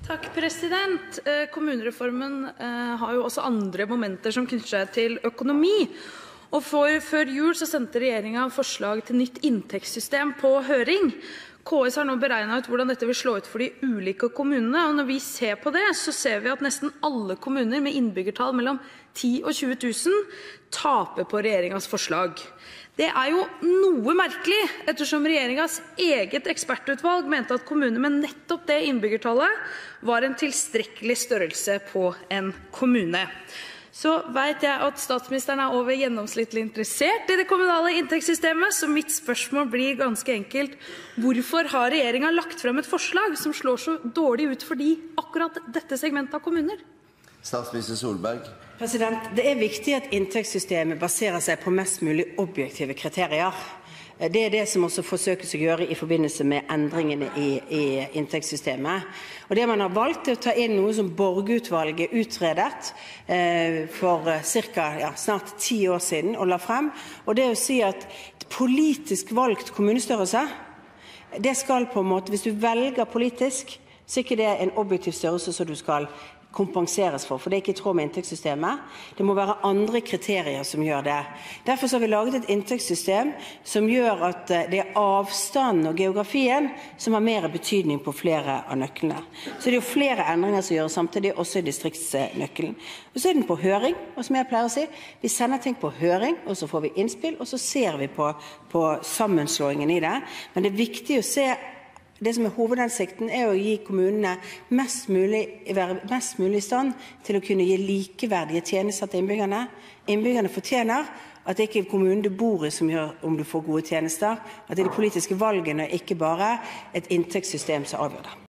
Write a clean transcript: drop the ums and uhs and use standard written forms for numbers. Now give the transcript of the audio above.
Takk, president. Kommunereformen har jo også andre momenter som knytter seg til økonomi. Og før jul så sendte regjeringen forslag til nytt inntektssystem på høring. KS har nå beregnet ut hvordan dette vil slå ut for de ulike kommunene, og når vi ser på det, så ser vi at nesten alle kommuner med innbyggertall mellom 10 og 20 000 taper på regjeringens forslag. Det er jo noe merkelig, ettersom regjeringens eget ekspertutvalg mente at kommuner med nettopp det innbyggertallet var en tilstrekkelig størrelse på en kommune. Så vet jeg at statsministeren er over gjennomsnittlig interessert i det kommunale inntektssystemet, så mitt spørsmål blir ganske enkelt: hvorfor har regjeringen lagt frem et forslag som slår så dårlig ut for akkurat dette segmentet av kommuner? Statsminister Solberg. Det er viktig at inntektssystemet baserer seg på mest mulig objektive kriterier. Det er det som også forsøkes å gjøre i forbindelse med endringene i inntektssystemet. Og det man har valgt er å ta inn noe som Borge-utvalget utredet for snart 10 år siden og la frem. Og det er å si at politisk valgt kommunestørrelse, det skal på en måte, hvis du velger politisk, så er ikke det en objektiv størrelse som du skal kompenseres for det er ikke i tråd med inntektssystemet. Det må være andre kriterier som gjør det. Derfor har vi laget et inntektssystem som gjør at det er avstanden og geografien som har mer betydning på flere av nøklene. Så det er jo flere endringer som gjøres samtidig, også i distriktsnøkkelen. Og så er den på høring, og som jeg pleier å si, vi sender ting på høring, og så får vi innspill, og så ser vi på sammenslåingen i det. Men det er viktig å se. Det som er hovedhensikten er å gi kommunene være mest mulig i stand til å kunne gi likeverdige tjenester til innbyggerne. Innbyggerne fortjener at det ikke er kommunen du bor i som gjør om du får gode tjenester, at det er de politiske valgene, ikke bare et inntektssystem som avgjør det.